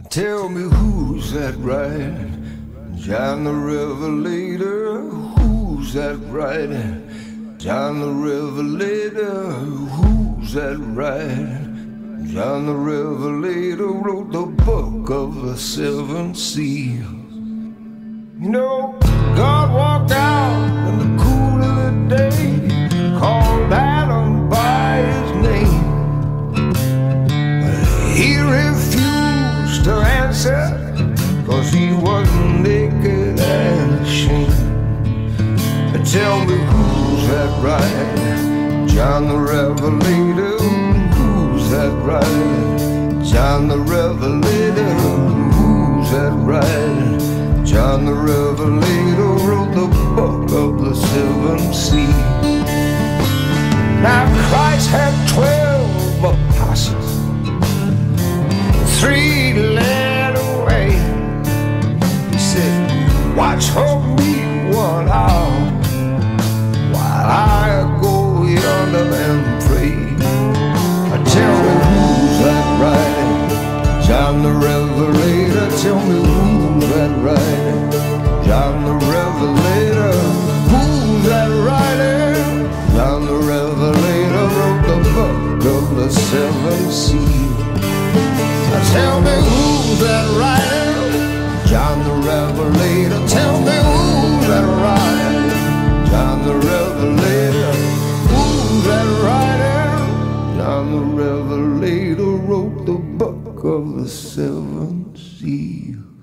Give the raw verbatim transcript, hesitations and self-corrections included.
Tell me who's that right? John the Revelator. Who's that right? John the Revelator. Who's that right? John the Revelator wrote the book of the seven seals. You know, God walked out in the cool of the day, called Adam by his name. But he refused to answer, cause he was naked and ashamed. But tell me who's that right? John the Revelator. Who's that right? John the Revelator. Who's that right? John the Revelator wrote the book of the seven seals. Now Christ had twelve apostles, three led away. He said, watch for me one hour while I go yonder and pray. Tell me who's that right? John the Revelator. Tell me who's that right? John the Revelator. Who's that right? John the Revelator wrote the book of the seven seals. Tell me who's that right? John the Revelator. Tell me who's that right? John the Revelator. Who's that right? John the Revelator wrote the book of the seven seals.